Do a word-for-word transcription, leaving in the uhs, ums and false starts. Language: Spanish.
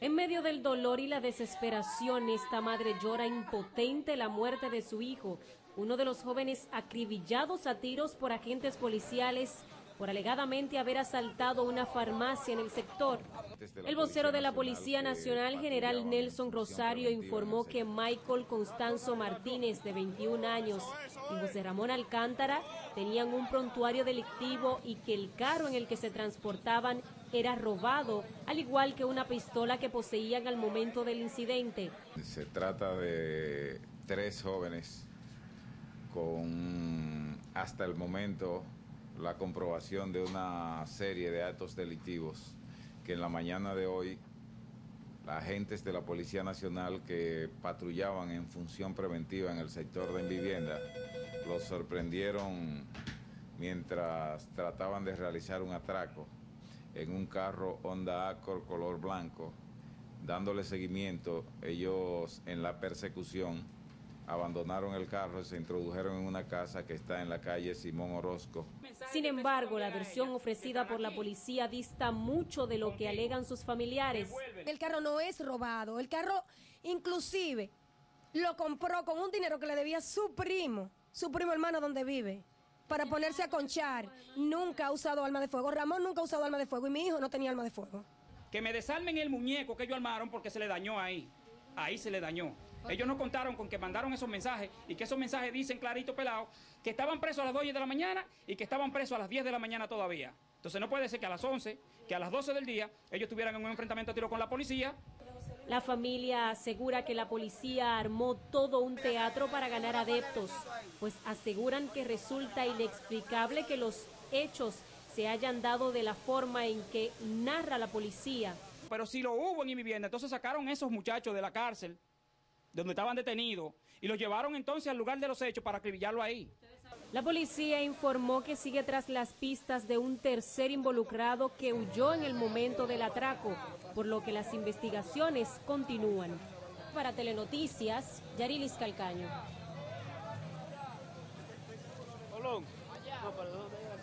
En medio del dolor y la desesperación, esta madre llora impotente la muerte de su hijo, uno de los jóvenes acribillados a tiros por agentes policiales por alegadamente haber asaltado una farmacia en el sector. El vocero de la Policía Nacional, general Nelson Rosario, informó que Michael Constanzo Martínez, de veintiún años, y José Ramón Alcántara tenían un prontuario delictivo y que el carro en el que se transportaban era robado, al igual que una pistola que poseían al momento del incidente. Se trata de tres jóvenes con, hasta el momento, la comprobación de una serie de actos delictivos que en la mañana de hoy agentes de la Policía Nacional que patrullaban en función preventiva en el sector de vivienda los sorprendieron mientras trataban de realizar un atraco en un carro Honda Accord color blanco. Dándole seguimiento, ellos en la persecución abandonaron el carro y se introdujeron en una casa que está en la calle Simón Orozco. Sin embargo, la versión ofrecida por la policía dista mucho de lo que alegan sus familiares. El carro no es robado, el carro inclusive lo compró con un dinero que le debía su primo, su primo hermano donde vive, para ponerse a conchar. Nunca ha usado arma de fuego, Ramón nunca ha usado arma de fuego y mi hijo no tenía arma de fuego. Que me desarmen el muñeco que ellos armaron porque se le dañó ahí, ahí se le dañó. Ellos no contaron con que mandaron esos mensajes y que esos mensajes dicen clarito pelado que estaban presos a las dos de la mañana y que estaban presos a las diez de la mañana todavía. Entonces no puede ser que a las once, que a las doce del día ellos estuvieran en un enfrentamiento a tiro con la policía. La familia asegura que la policía armó todo un teatro para ganar adeptos, pues aseguran que resulta inexplicable que los hechos se hayan dado de la forma en que narra la policía. Pero si lo hubo en mi vivienda, entonces sacaron esos muchachos de la cárcel donde estaban detenidos, y los llevaron entonces al lugar de los hechos para acribillarlo ahí. La policía informó que sigue tras las pistas de un tercer involucrado que huyó en el momento del atraco, por lo que las investigaciones continúan. Para Telenoticias, Yarilis Calcaño.